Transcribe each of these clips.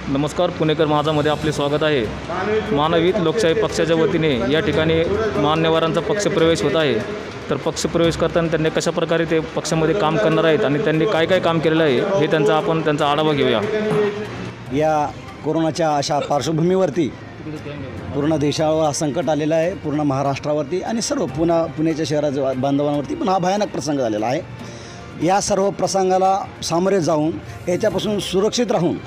नमस्कार, पुणेकर माझामध्ये आपले स्वागत आहे। मानवित लोकशाही पक्षाच्या वतीने या ठिकाणी मान्यवरांचा पक्षप्रवेश होत आहे। तर पक्षप्रवेश करताना त्यांनी कशा प्रकारे ते पक्षामध्ये काम करणार आहेत आणि त्यांनी काय काय काम केलेलं आहे हे त्यांचा आढावा घेऊया। या कोरोनाच्या अशा पार्श्वभूमीवरती पूर्ण देशावर संकट आलेलं आहे, पूर्ण महाराष्ट्रावरती आणि सर्व पुण्याच्या शहराच्या बांधवांवरती पण हा भयानक प्रसंग झालेला आहे। या सर्व प्रसंगाला सामोरे जाऊन याच्यापासून सुरक्षित राहून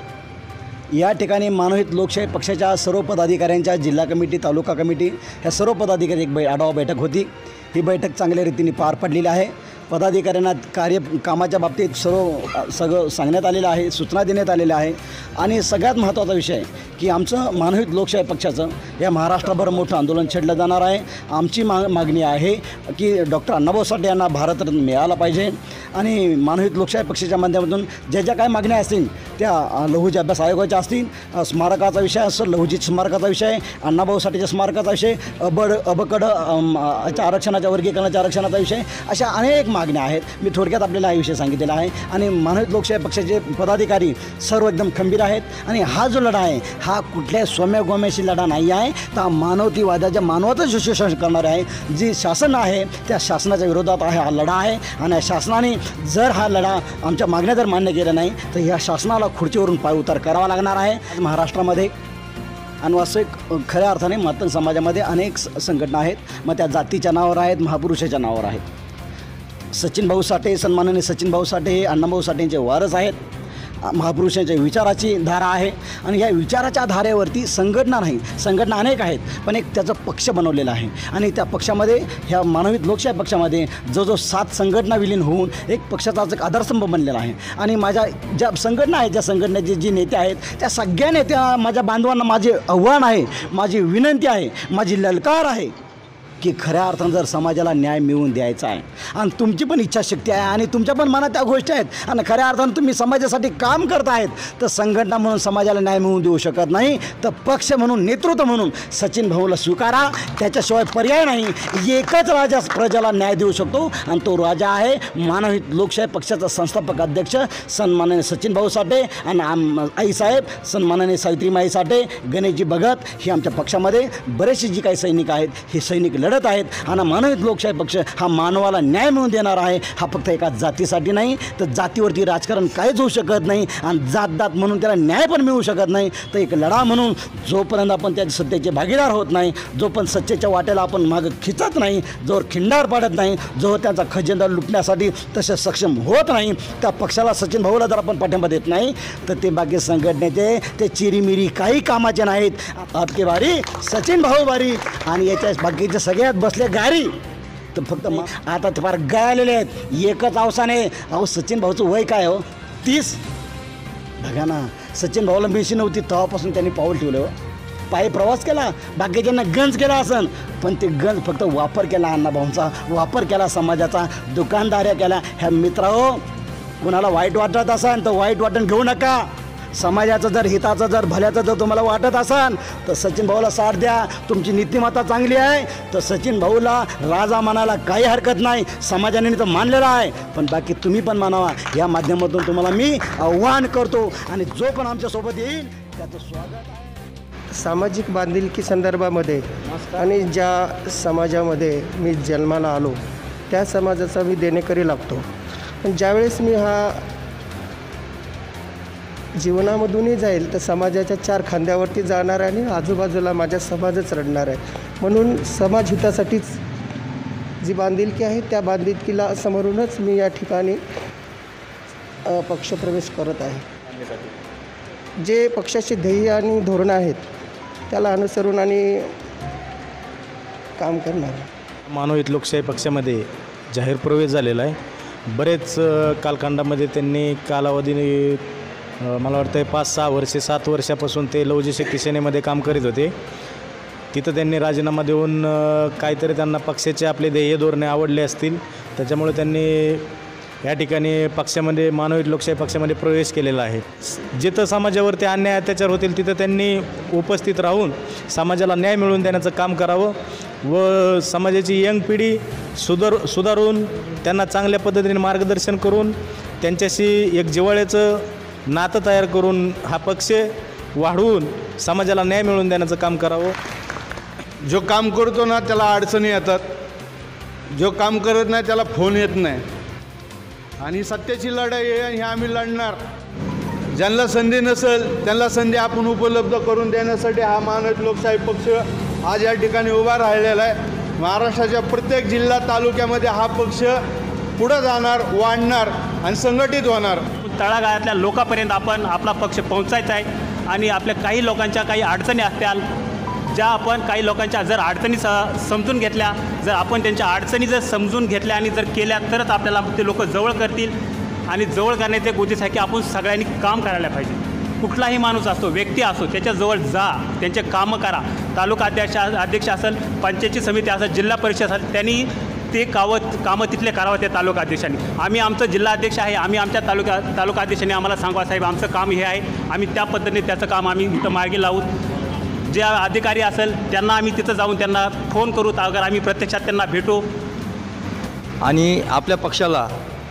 या ठिकाणी मानवित लोकशाही पक्षाच्या सर्व पदाधिकाऱ्यांच्या जिल्हा कमिटी, तालुका कमिटी ह्या सर्व पदाधिकारी एक आढावा बैठक होती। ही बैठक चांगल्या रीतीने पार पडलेली आहे। पदाधिकाऱ्यांना कामाच्या बाबतीत सगळं सांगण्यात आलेलं आहे, सूचना देण्यात आलेल्या आहे। आणि सगळ्यात महत्त्वाचा विषय की आमचं मानवित लोकशाही पक्षाचं या महाराष्ट्रभर मोठं आंदोलन छेडलं जाणार आहे। आमची मागणी आहे की डॉक्टर अण्णाभाऊ साठे यांना भारतरत्न मिळाला पाहिजे आणि मानवित लोकशाही पक्षाच्या माध्यमातून ज्या काय मागण्या असतील त्या लहुजी अभ्यास आयोगाच्या असतील, स्मारकाचा विषय असेल, लहुजी स्मारकाचा विषय, अण्णाभाऊ साठेच्या स्मारकाचा विषय, अबकड आरक्षणाच्या वर्गीकरणाच्या आरक्षणाचा विषय, अशा अनेक मागण्या आहेत। मी थोडक्यात आपल्याला हा विषय सांगितलेला आहे आणि मानवित लोकशाही पक्षाचे पदाधिकारी सर्व एकदम खंबीर आहेत। आणि हा जो लढा आहे हा कुठल्या सौम्यगोम्याशी लढा नाही आहे, तर मानवतेवादाच्या मानवाचं शोषण करणारे आहे। जी शासन आहे त्या शासनाच्या विरोधात हा लढा आहे आणि शासनाने जर हा लढा आमच्या मागण्या जर मान्य केल्या नाही तर या शासनाला खुर्चीवरून पायउतार करावा लागणार आहे। महाराष्ट्रामध्ये आणि वास्तविक खऱ्या अर्थाने मातंग समाजामध्ये अनेक संघटना आहेत, मग त्या जातीच्या नावावर आहेत, महापुरुषाच्या नावावर आहेत। सचिन भाऊ साठे, सन्माननीय सचिन भाऊ साठे हे अण्णाभाऊ साठेंचे वारस आहेत। महापुरुषांच्या विचाराची धारा आहे आणि या विचाराच्या धारेवरती संघटना नाही, संघटना अनेक आहेत पण एक त्याचा पक्ष बनवलेला आहे। आणि त्या पक्षामध्ये ह्या मानवित लोकशाही पक्षामध्ये जो 7 संघटना विलीन होऊन एक पक्षाचा एक आधारस्तंभ बनलेला आहे। आणि माझ्या ज्या संघटना आहेत, ज्या संघटनेचे जे नेते आहेत त्या सगळ्या नेत्या माझ्या बांधवांना माझे आव्हान आहे, माझी विनंती आहे, माझी ललकार आहे की खऱ्या अर्थानं जर समाजाला न्याय मिळवून द्यायचा आहे आणि तुमची पण इच्छाशक्ती आहे आणि तुमच्या पण मनात त्या गोष्टी आहेत आणि खऱ्या अर्थानं तुम्ही समाजासाठी काम करत आहेत, तर संघटना म्हणून समाजाला न्याय मिळवून देऊ शकत नाही, तर पक्ष म्हणून, नेतृत्व म्हणून सचिन भाऊला स्वीकारा। त्याच्याशिवाय पर्याय नाही। एकच राजा प्रजाला न्याय देऊ शकतो आणि तो राजा आहे मानवित लोकशाही पक्षाचा संस्थापक अध्यक्ष सन्माननीय सचिन भाऊ साठे आणि आईसाहेब सन्माननीय सावित्रीमाई साठे, गणेशजी भगत ही आमच्या पक्षामध्ये बरेचसे जी काही सैनिक आहेत हे सैनिक लढत आहेत। आणि मानवित लोकशाही पक्ष हा मानवाला न्याय मिळवून देणार आहे। हा फक्त एका जातीसाठी नाही, तर जातीवरती राजकारण काहीच होऊ शकत नाही आणि जात म्हणून त्याला न्याय पण मिळू शकत नाही। तर एक लढा म्हणून जोपर्यंत आपण त्या सत्तेचे भागीदार होत नाही, जोपर्यंत सत्तेच्या वाट्याला आपण मागं खिचत नाही, जोवर खिंडार पाडत नाही, जो त्यांचा खजिना लुटण्यासाठी तसे सक्षम होत नाही, त्या पक्षाला सचिन भाऊला जर आपण पाठिंबा देत नाही तर ते बाकी संघटनेचे ते चिरीमिरी काही कामाचे नाहीत। आपकी बारी सचिन भाऊ बारी आणि याच्या बाकीचे सगळ्यात बसले गारी तर फक्त आता ते फार गायलेले आहेत। एकच अवसाने अहो सचिन भाऊचं वय काय हो, 30। बघा ना, सचिन भाऊला मिशी नव्हती तेव्हापासून त्यांनी पाऊल ठेवलं, पायी प्रवास केला, बाकीच्यांना गंज केला असन पण ते गंज फक्त वापर केला अण्णाभाऊंचा, वापर केला समाजाचा, दुकानदाऱ्या केल्या। ह्या मित्रांनो, कुणाला वाईट वाटत असाल तर वाईट वाटण घेऊ नका। समाजाचं जर हिताचं जर भल्याचं जर तुम्हाला वाटत असाल तर सचिन भाऊला साथ द्या। तुमची नीतिमत्ता चांगली आहे तर सचिन भाऊला राजा मानायला काही हरकत नाही, समाजाने तर मानलेला आहे, पण बाकी तुम्ही पण मानावा। या माध्यमातून तुम्हाला मी आव्हान करतो आणि जो पण आमच्यासोबत येईल त्याचं स्वागत आहे। सामाजिक बांधिलकी संदर्भामध्ये आणि ज्या समाजामध्ये मी जन्माला आलो त्या समाजाचा मी देणेकरी लागतो। पण ज्यावेळेस मी हा जीवनामधूनही जाईल तर समाजाच्या 4 खांद्यावरती जाणार आहे आणि आजूबाजूला माझ्या समाजच रडणार आहे। म्हणून समाजहितासाठीच जी बांधिलकी आहे त्या बांधिलकीला समोरूनच मी या ठिकाणी पक्षप्रवेश करत आहे। जे पक्षाचे ध्येय आणि धोरणं आहेत त्याला अनुसरून आणि काम करणार। मानवित लोकशाही पक्षामध्ये जाहीर प्रवेश झालेला आहे। बरेच कालखंडामध्ये त्यांनी कालावधीने मला वाटतं 5-6 वर्षे 7 वर्षापासून ते लहुजी शक्ती सेनेमध्ये काम करीत होते। तिथं त्यांनी राजीनामा देऊन काहीतरी त्यांना पक्षाचे आपले ध्येय धोरणे आवडले असतील, त्याच्यामुळे त्यांनी या ठिकाणी पक्षामध्ये मानवित लोकशाही पक्षामध्ये प्रवेश केलेला आहे। जिथं समाजावरती अन्याय अत्याचार होतील तिथं त्यांनी उपस्थित राहून समाजाला न्याय मिळवून देण्याचं काम करावं व समाजाची यंग पिढी सुधारून त्यांना चांगल्या पद्धतीने मार्गदर्शन करून त्यांच्याशी एक जिव्हाळ्याचं नातं तयार करून हा पक्ष वाढवून समाजाला न्याय मिळवून देण्याचं काम करावं. जो काम करतो ना त्याला अडचणी येतात, जो काम करत नाही त्याला फोन येत नाही. आणि सत्याची लढाई आहे आणि हे आम्ही लढणार. ज्यांना संधी नसेल त्यांना संधी आपण उपलब्ध करून देण्यासाठी हा महानवीत लोकशाही पक्ष आज या ठिकाणी उभा राहिलेला आहे. महाराष्ट्राच्या प्रत्येक जिल्हा तालुक्यामध्ये हा पक्ष पुढं जाणार, वाढणार आणि संघटित होणार. तळागाळातल्या लोकांपर्यंत आपण आपला पक्ष पोहोचायचा आहे आणि आपल्या काही लोकांच्या काही अडचणी असतील, ज्या आपण काही लोकांच्या जर अडचणी समजून घेतल्या, जर आपण त्यांच्या अडचणी जर समजून घेतल्या आणि जर केल्या तरच आपल्याला ते लोक जवळ करतील. आणि जवळ करण्याच्या गोष्टीसाठी आपण सगळ्यांनी काम करायला पाहिजे. कुठलाही माणूस असतो, व्यक्ती असतो, त्याच्याजवळ जा, त्यांचे कामं करा. तालुका अध्यक्ष असेल, पंचायती समिती असेल, जिल्हा परिषद असेल, त्यांनी ते कामं तिथले करावं त्या तालुका अध्यक्षांनी. आम्ही आमचं जिल्हा अध्यक्ष आहे, आम्ही आमच्या तालुका अध्यक्षांनी आम्हाला सांगवा साहेब आमचं काम हे आहे, आम्ही त्या पद्धतीने त्याचं काम आम्ही इथं मार्गी लावू. जे अधिकारी असेल त्यांना आम्ही तिथं जाऊन त्यांना फोन करू, अगर आम्ही प्रत्यक्षात त्यांना भेटू. आणि आपल्या पक्षाला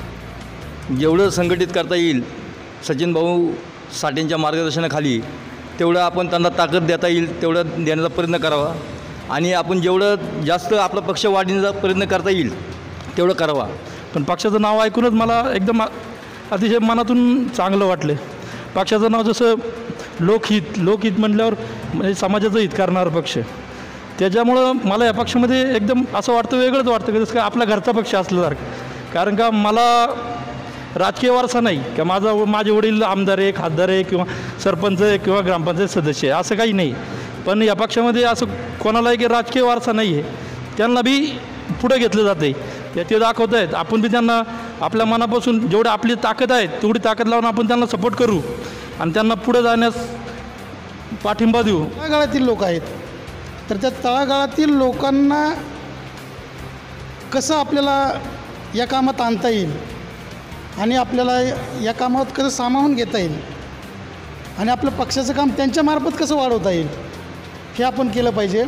जेवढं संघटित करता येईल सचिन भाऊ साठेंच्या मार्गदर्शनाखाली तेवढं आपण त्यांना ताकद देता येईल तेवढं देण्याचा प्रयत्न करावा. आणि आपण जेवढं जास्त आपला पक्ष वाढवण्याचा प्रयत्न करता येईल तेवढं करावा. पण पक्षाचं नाव ऐकूनच मला एकदम अतिशय मनातून चांगलं वाटलं. पक्षाचं नाव जसं लोकहित म्हटल्यावर म्हणजे समाजाचं हित करणारा पक्ष, त्याच्यामुळं मला या पक्षामध्ये एकदम असं वाटतं, वेगळंच वाटतं की जसं का आपला घरचा पक्ष असल्यासारखं. कारण का मला राजकीय वारसा नाही का माझे वडील आमदार आहे, खासदार आहे किंवा सरपंच आहे किंवा ग्रामपंचायत सदस्य आहे, असं काही नाही. पण या पक्षामध्ये असं कोणालाही की राजकीय वारसा नाही आहे, त्यांना बी पुढे घेतलं जातं आहे. ते दाखवत आहेत. आपण बी त्यांना आपल्या मनापासून जेवढी आपली ताकद आहे तेवढी ताकद लावून आपण त्यांना सपोर्ट करू आणि त्यांना पुढे जाण्यास पाठिंबा देऊ. तळागाळातील लोक आहेत, तर त्या तळागाळातील लोकांना कसं आपल्याला या कामात आणता येईल आणि आपल्याला या कामात कसं सामावून घेता येईल आणि आपलं पक्षाचं काम त्यांच्यामार्फत कसं वाढवता येईल हे आपण केलं पाहिजे.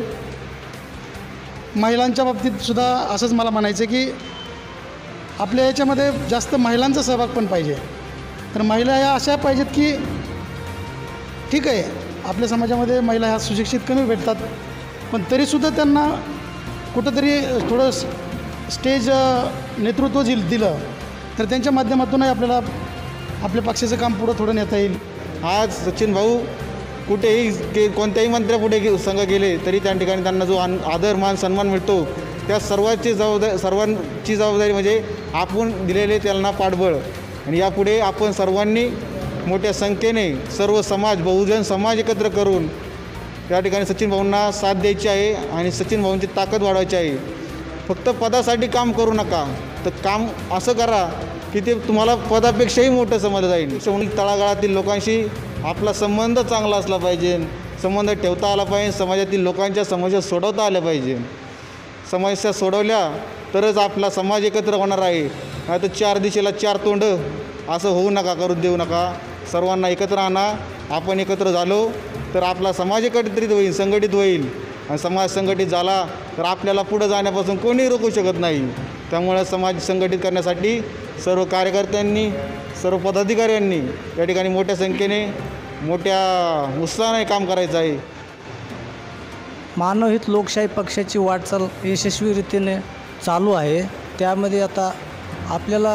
महिलांच्या बाबतीतसुद्धा असंच मला म्हणायचं की आपल्या याच्यामध्ये जास्त महिलांचा सहभाग पण पाहिजे. तर महिला ह्या अशा पाहिजेत की ठीक आहे आपल्या समाजामध्ये महिला ह्या सुशिक्षित कमी भेटतात, पण तरीसुद्धा त्यांना कुठंतरी थोडं स्टेज नेतृत्व दिलं तर त्यांच्या माध्यमातूनही आपल्याला आपल्या पक्षाचं काम पुढं थोडं नेता येईल. आज सचिन भाऊ कुठेही कोणत्याही मंत्र्यापुढे संघ गेले तरी त्या ठिकाणी त्यांना जो आदर मान सन्मान मिळतो त्या सर्वांची जबाबदारी म्हणजे आपण दिलेले त्यांना पाठबळ. आणि यापुढे आपण सर्वांनी मोठ्या संख्येने सर्व समाज बहुजन समाज एकत्र करून त्या ठिकाणी सचिन भाऊंना साथ द्यायची आहे आणि सचिन भाऊंची ताकद वाढवायची आहे. फक्त पदासाठी काम करू नका, तर काम असं करा की ते तुम्हाला पदापेक्षाही मोठं समजलं जाईल. तळागाळातील लोकांशी आपला संबंध चांगला असला पाहिजे, संबंध ठेवता आला पाहिजे, समाजातील लोकांच्या समस्या सोडवता आल्या पाहिजे. समस्या सोडवल्या तरच आपला समाज एकत्र होणार आहे. नाही तर चार दिशेला चार तोंड असं होऊ नका, करू देऊ नका. सर्वांना एकत्र आणा. आपण एकत्र झालो तर आपला समाज एकत्रित होईल, संघटित होईल. आणि समाज संघटित झाला तर आपल्याला पुढं जाण्यापासून कोणीही रोखू शकत नाही. त्यामुळे समाज संघटित करण्यासाठी सर्व कार्यकर्त्यांनी सर्व पदाधिकाऱ्यांनी या ठिकाणी मोठ्या संख्येने मोठ्या उत्साहाने काम करायचं आहे. मानवहित लोकशाही पक्षाची वाटचाल यशस्वीरितीने चालू आहे. त्यामध्ये आता आपल्याला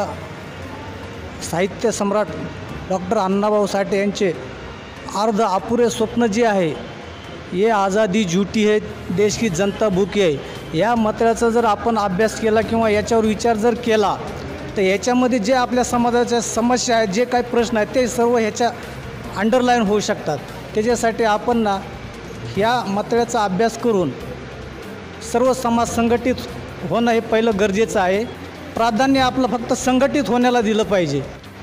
साहित्य सम्राट डॉक्टर अण्णाभाऊ साठे यांचे अर्ध अपुरे स्वप्न जे आहे, ये आझादी झूठी है देश की जनता भूकी आहे, या मताचा जर आपण अभ्यास केला किंवा याच्यावर विचार जर केला तर याच्यामध्ये जे आपल्या समाजाच्या समस्या आहेत, जे काही प्रश्न आहेत, ते सर्व ह्याच्या अंडरलाईन होऊ शकतात. त्याच्यासाठी आपण ना ह्या मताचा अभ्यास करून सर्व समाज संघटित होणं हे पहिलं गरजेचं आहे. प्राधान्य आपलं फक्त संघटित होण्याला दिलं पाहिजे.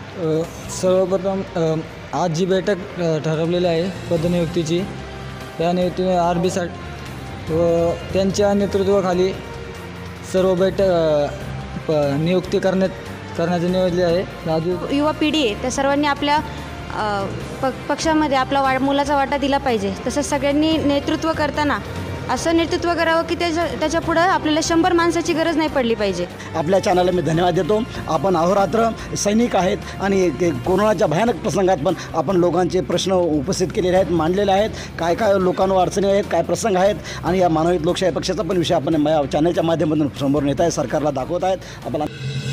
सर्वप्रथम आज जी बैठक ठरवलेली आहे पदनियुक्तीची, त्या नियुक्तीने RB व त्यांच्या नेतृत्वाखाली सर्व नियुक्ती करण्याचे नियोजले आहे. राजू युवा पिढी आहे त्या सर्वांनी आपल्या पक्षामध्ये आपला मुलाचा वाटा दिला पाहिजे. तसंच सगळ्यांनी नेतृत्व करताना असं नेतृत्व करावं की त्याच्या पुढं आपल्याला 100 माणसाची गरज नाही पडली पाहिजे. आपल्या चॅनलला मी धन्यवाद देतो. आपण अहोरात्र सैनिक आहेत आणि कोरोनाच्या भयानक प्रसंगात पण आपण लोकांचे प्रश्न उपस्थित केलेले आहेत, मांडलेले आहेत. काय काय लोकांवर अडचणी आहेत, काय प्रसंग आहेत आणि या मानवहित लोकशाही पक्षाचा पण विषय आपण चॅनलच्या माध्यमातून समोर नेत आहे, सरकारला दाखवत आहेत. आपल्याला